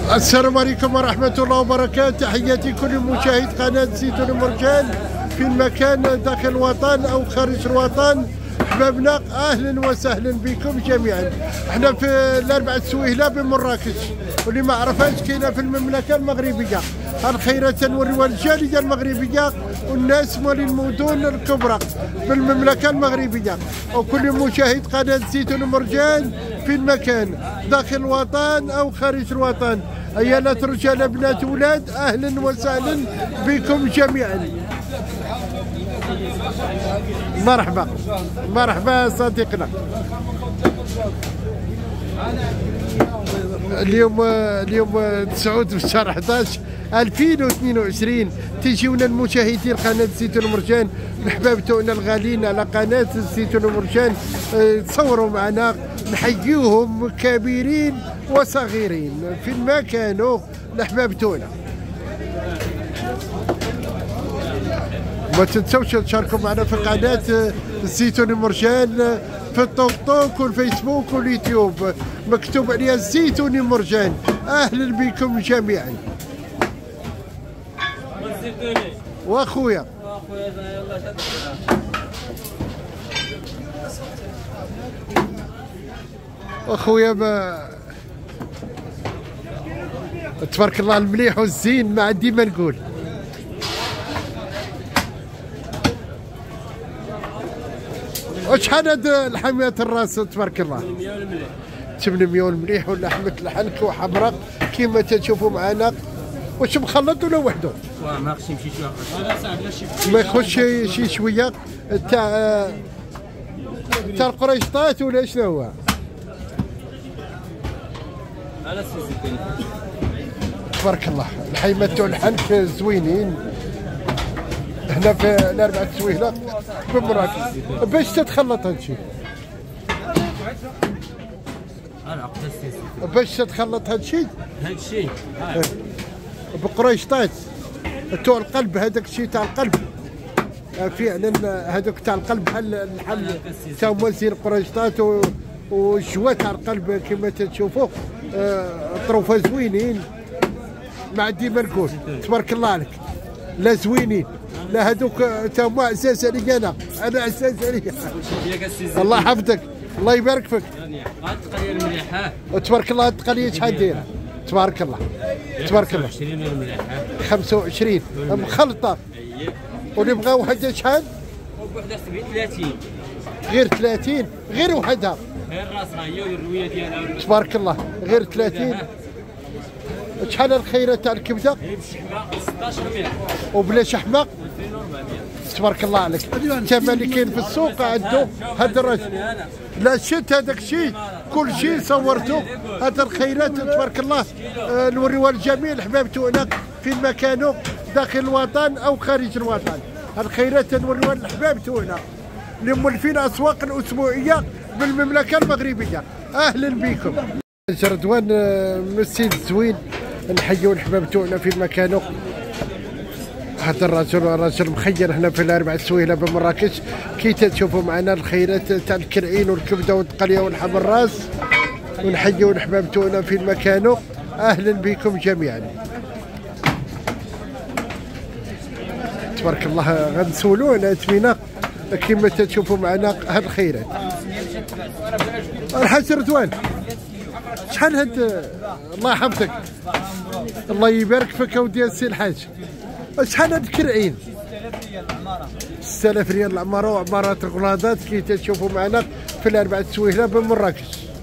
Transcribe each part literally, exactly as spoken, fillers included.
السلام عليكم ورحمة الله وبركاته. تحياتي كل مشاهد قناة زيتون مرجان في المكان داخل الوطن أو خارج الوطن. أحبابنا أهلا وسهلا بكم جميعا. احنا في الأربعة سويهلة بمراكش، واللي ما عرفهاش كاينة في المملكة المغربية. الخيرات تنوريوها الجالية المغربية والناس مال المدن الكبرى بالمملكة المغربية، وكل مشاهد قناة زيتون مرجان في المكان داخل الوطن أو خارج الوطن. أيالات رجال بنات ولاد أهلا وسهلا بكم جميعا. مرحبا مرحبا صديقنا. اليوم اليوم تسعة في شهر أحد ألفين واثنين وعشرين تجيونا المشاهدين قناة زيتون مرجان الأحباب تاعنا الغاليين على قناة زيتون مرجان. تصوروا معنا، نحييوهم كبيرين وصغيرين في ما كانوا الأحباب تاعنا. ما تنسوش تشاركوا معنا في قناة زيتون مرجان في التيك توك والفيسبوك واليوتيوب، مكتوب عليها زيتون مرجان. اهلا بكم جميعا. واخويا اخويا ما تبارك الله المليح والزين، ما عندي ما نقول. وشحال هاد الحميات الراس تبارك الله؟ ثمانمية والمليح واللحمة الحنك وحمراء كيما تشوفوا معنا. واش مخلط ولا وحده؟ واه ما خصش يمشي شويه، ما يخش شي شويه تاع تاع القريشطات ولا شنو هو؟ على السيسي تبارك الله. الحيمات تاع الحنك زوينين هنا في الأربعة سويهلة بمراكش. باش تتخلط هادشي؟ باش تتخلط هادشي؟ هادشي بقريشطات تاع القلب، هذاك الشيء تاع القلب فعلا، هذوك تاع القلب بحال الحل تاع موزين قريشطات والجوا تاع القلب كما تشوفوا. طروفه زوينين، ما عندي ما نقول. تبارك الله عليك، لا زوينين، لا هذوك تاهما عزاز عليا. انا انا عزاز عليا. الله يحفظك، الله يبارك فيك. هاد التقنيه المليحه تبارك الله. هاد التقنيه شحال دايره؟ تبارك الله تبارك الله. خمسة وعشرين مخلطه. واللي بغا وحده شحال؟ وحده ثلاثين. غير ثلاثين؟ غير وحدها؟ غير راسها هي والرويه ديالها تبارك الله. غير ثلاثين. شحال الخيره تاع الكبده؟ بالشحمه ستطاش مية وبلا شحمه ألفين وأربعمية. تبارك الله عليك. الثمن اللي كاين في السوق عنده هذا الراجل. لا شت هذاك الشيء كل شيء صورته. هذا الخيرات تبارك الله. آه نوريوها للجميع الحباب تاعنا في مكانه داخل الوطن او خارج الوطن. الخيرات نوريوها للحباب تاعنا اللي مولفين اسواق الاسبوعيه بالمملكه المغربيه. اهلا بكم. جردوان مسجد زوين، نحيوا الحباب تاعنا في مكانه. هذا الرجل راجل مخير هنا في الأربعة سويهلة بمراكش. كي تشوفوا معنا الخيرات تاع الكرعين والكبده والتقليه والحم الراس، ونحيوا الحباب تاعنا في مكانه. اهلا بكم جميعا. تبارك الله. غنسولوا على اثمنه كما تشوفوا معنا هاد الخيرات. الحاج رضوان شحال هاد؟ الله يحفظك، الله يبارك فيك اودي السي الحاج. شحال هاد الكرعين؟ ستة آلاف ريال العماره وعمارات الغلاضات كي تشوفوا معنا في الأربعة سويهلة بمراكش.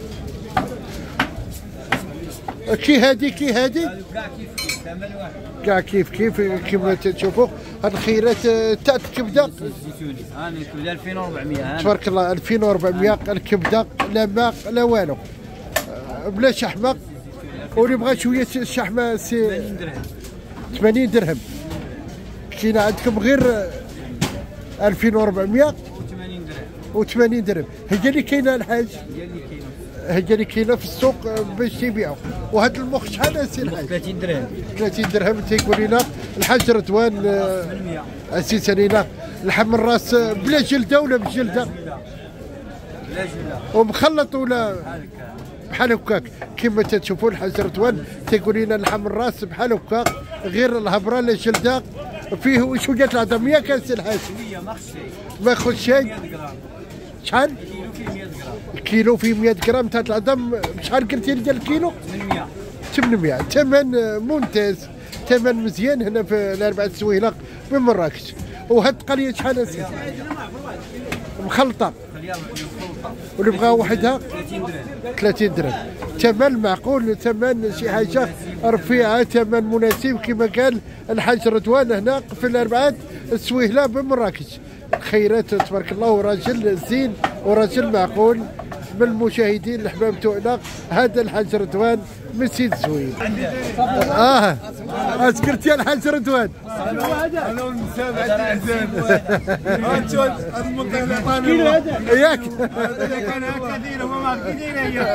كي هادي كي هادي كاع كيف كيف كيما تشوفوا. هاد الخيرات تاع الكبده الزيتوني هاني الكبده ألفين وأربعمية تبارك الله. ألفين وأربعمية الكبده، لا ماء لا والو، بلا شحمه. واللي بغى شويه الشحمه سي ثمانين درهم. كاين عندكم غير ألفين وأربعمية وثمانين درهم. هي اللي كاينه الحاج، هي اللي كاينه في السوق باش تبيعوا. وهذا المخ شحال سي الحاج؟ ثلاثين درهم. ثلاثين درهم. تيقول لنا الحاج رضوان اسيس علينا لحم الراس بلا جلده ولا بجلده؟ بلا جلده. ومخلط ولا بحال هكاك كما تشوفوا الحاج رضوان تيقول لنا لحم الراس بحال هكاك غير الهبره لا جلده فيه شويه العظم ياك الحاج ما ياخذ شيء. شحال؟ الكيلو فيه مية غرام تاع العظم. شحال قلتي لي ديال الكيلو؟ ثمانمية. ثمانمية ثمن ممتاز، ثمن مزيان هنا في الاربعه سويلق بمراكش. وهاد القليه شحال اسيدي؟ مخلطه واللي بغاها وحدها ثلاثين درهم. ثمن معقول، ثمن شي حاجه رفيعه، ثمن مناسب كما قال الحاج رضوان هنا في الاربعات السويهله بمراكش. خيرات تبارك الله، راجل زين وراجل معقول. من المشاهدين الحباب تاعنا هذا الحاج رضوان من سيد زوين. اه اذكرت يا الحاج رضوان انا ونساب عندي الاحزان ياك كان هكا دايره وما دايره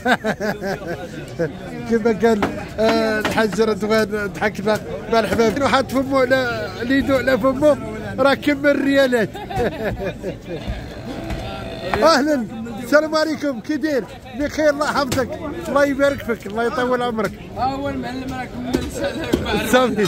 كما قال الحاج رضوان. ضحكنا مع الحباب وحط فمه على ليدو على فمه راه كم الريالات. اهلا السلام عليكم، كي داير؟ بخير الله يحفظك، الله يبارك فيك، الله يطول عمرك. اول معلم راك كمل صافي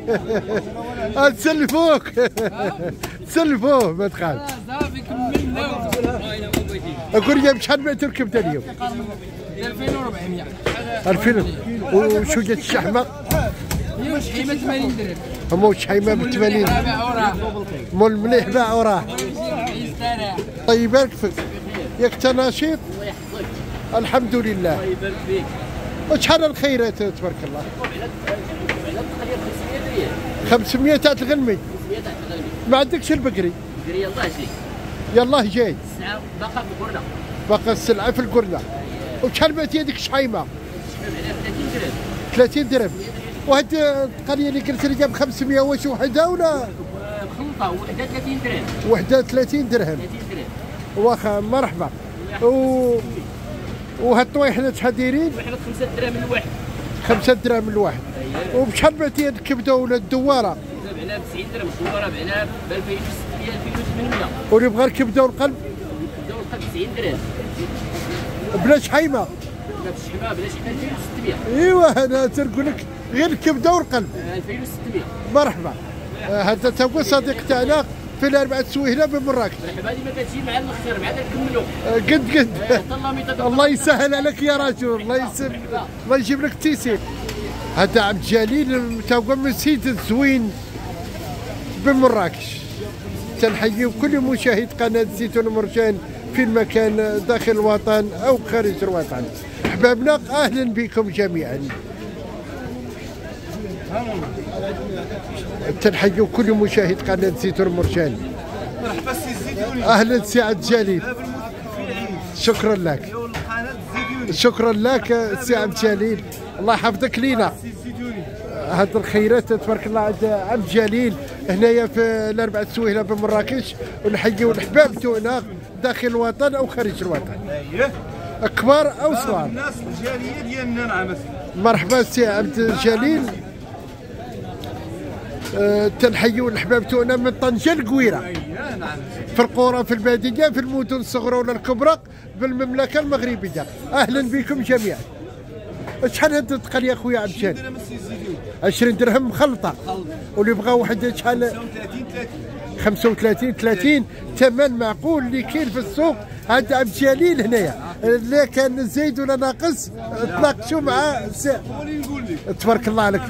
تسلفوك تسلفوه ما تخاف. صافي كملنا. اقول لي بشحال بعتوا الكبده اليوم؟ ألفين وأربعمية. ألفين. وشو جات الشحمه؟ اليوم شحيمه ثمانين درهم. هما شحيمه ب ثمانين. مول المليح باع وراه. الله يبارك فيك، ياك انت نشيط؟ الله يحفظك. الحمد لله. الله يبارك فيك. وشحال الخيرات تبارك الله؟ على القليل خمسمية ريال. خمسمية تاع الغنمي. خمسمية تاع الغنمي. ما عندكش البقري؟ قري يلاه جاي. يلاه جاي. الساعة باقا في القرنة. باقا السلعه في القرنه. وشحال بعتي هذيك الشحيمه؟ عليها ثلاثين درهم. ثلاثين درهم. وهاد القريه اللي قلت لي جاب خمسمية واش وحده ولا؟ مخلطة وحدة ثلاثين درهم. وحده ثلاثين درهم. ثلاثين درهم. واخا مرحبا. و وهاد الطويحلات شحال دايرين؟ واحد خمسة درهم الواحد. خمسة درهم الواحد. وبشحال بعتي هاد الكبده ولا الدواره؟ بعنا ب تسعين درهم، الدوارة بعنا ب ألفين وستمية ألفين وثمانمية. واللي بغى الكبده والقلب؟ الكبدة والقلب تسعين درهم. بلا شحيمه؟ بلا بالشحمة بلا شحمة ألفين وستمية. ايوا انا تنقول لك غير الكبده والقلب. ألفين وستمية. مرحبا. هذا تا هو صديق تاعنا في الاربعه سويهله بمراكش. مرحبا. هذه ما كتجي مع الاخر مع هذا نكملوا. قد قد الله يسهل عليك يا رجل، الله يسهل، الله يجيب لك التيسير. هذا عبد الجليل تا هو من سيد الزوين بمراكش. تنحيي كل مشاهد قناه زيتون مرجان في المكان داخل الوطن او خارج الوطن. احبابنا اهلا بكم جميعا. تنحيي كل مشاهد قناه زيتون مرجان. مرحبا سي الزيتوني. اهلا سي عبد الجليل. شكرا لك. شكرا لك سي عبد الجليل، الله يحفظك لينا. هاد الخيرات تبارك الله عند عبد الجليل هنايا في الاربعه سويهله بمراكش. ونحييو الحباب تاعنا داخل الوطن او خارج الوطن. اييه. كبار او صغار. الناس الجاليه ديالنا نعم. مرحبا سي عبد الجليل. أه تنحيو الحباب تاعنا من طنجه لقويره. اييه نعم. في القرى، في الباديه، في المدن الصغرى ولا الكبرى بالمملكه المغربيه. اهلا بكم جميعا. شحال هاد التقال يا خويا عبد الجليل؟ عشرين درهم مخلطه. واللي بغى واحد شحال؟ خمسة وثلاثين ثلاثين. ثمن معقول اللي كاين في السوق. هاد عبد الجليل هنايا اللي كان زايد ولا ناقص تناقشوا مع سي. تبارك الله عليك.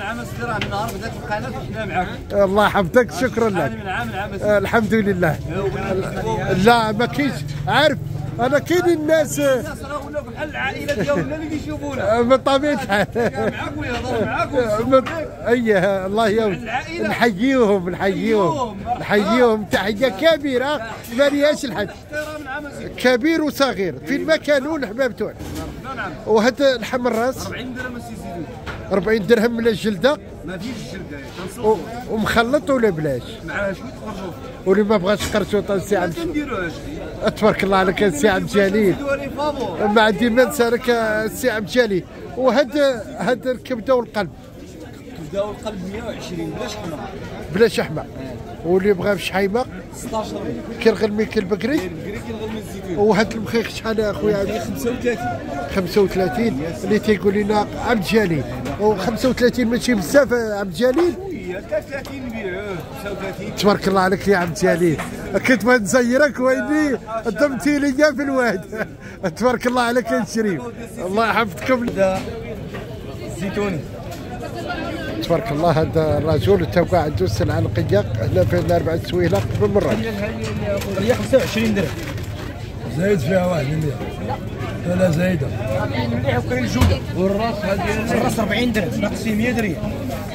الله يحفظك، شكرا لك. الحمد لله. لا ما كاينش، عارف انا كاين الناس راه ولاو بحال العائله ديالنا اللي كيشوفونا من طبيعه الحال. معاك ويهضر معاك. اييه الله يوم نحييهم نحييهم نحييهم تحيه كبيره ما ليهاش الحد. كبير وصغير في المكان والحباب تاعنا. وهذا لحم الراس أربعين درهم سي زيدون. أربعين درهم من الجلده. ما فيش الجلده ومخلط ولا بلاش؟ مع شويه قرشوط. واللي ما بغاش قرشوط سي عبد. ما نديروهاش. تبارك الله عليك سي عبد الجليل. ما عندي ما نسالك سي عبد الجليل. وهذا هذا الكبده والقلب. الكبده والقلب مية وعشرين بلا شحمه. بلا شحمه. واللي بغى بشحيمه ستطاش كالغلمي كالبكري. البكري كالغلمي الزيتون. وهذا المخيخ شحال اخويا؟ خمسة وثلاثين. خمسة وثلاثين اللي تيقول لنا عبد الجليل، و خمسة وثلاثين ماشي بزاف عبد الجليل. ثلاثين نبيعوه خمسة وثلاثين. تبارك الله عليك يا عبد الجليل، كنت ما نزيرك ويني ضمتي لي في الواد. تبارك الله عليك يا شريف، الله يحفظكم. زيتوني تبارك الله هذا الرجل تبقى عنده السلعه نقيه هنا في أربعة سويله قبل مره. هي خمسة وعشرين درهم. زايد فيها واحد المية. لا لا زايده. مليح وكريم الجوده. والراس هذه الراس أربعين درهم ناقص فيه مية درهم.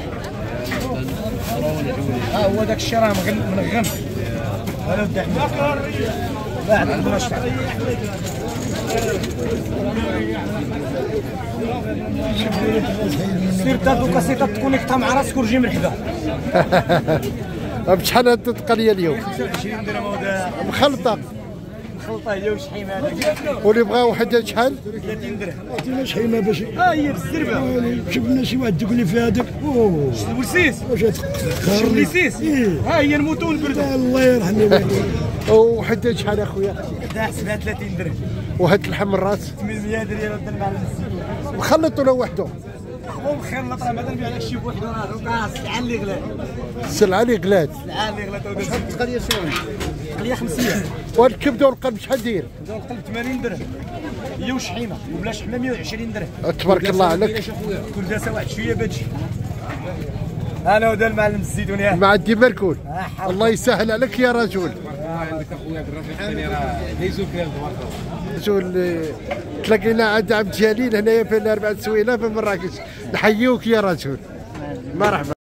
ها هو داك الشيء راه منغم. هذا ودي احمد. بعد عندنا شحال. سير تاكو كاسيطه تكونيكتا مع راسك ورجي مرحبا. بشحال هاد التقنيه اليوم؟ خمسة وعشرين درهم هذا مخلطه. مخلطه هي وشحيمه هذاك. واللي بغا وحده شحال؟ ثلاثين درهم. عطينا شحيمه باش ها هي بالزربه. شفنا شي واحد تقول لي في هذاك اوه ورسيس. واش شوف ليسيس. إيه. ها هي الموتون البرده. الله يرحمني. وحده شحال اخويا؟ حدا حسبها ثلاثين درهم. وهاد اللحم الراس ثمانمية درهم ودنا مع الزيتون. مخلط ولا وحده؟ هو بخير نطلع بعدا نبيع لك شي بوحده راه دوكا السلعه اللي غلات. السلعه اللي غلات. السلعه اللي غلات شحال التقنيه سوين؟ التقنيه خمسمية. والكبده والقلب شحال داير؟ داو القلب ثمانين درهم. هي وشحيمه وبلا شحمه مية وعشرين درهم. تبارك الله عليك. كل داسه واحد شويه باتشي. انا ودا المعلم الزيتون ياه. مع الدي مركول. الله يسهل عليك يا رجل. عندك اخويا الربيع الثاني راه دايزو كلام تبارك الله. رجل تلاقينا عند عبد الجليل هنايا في أربعة سويله في مراكش. نحيوك يا رجل. مرحبا.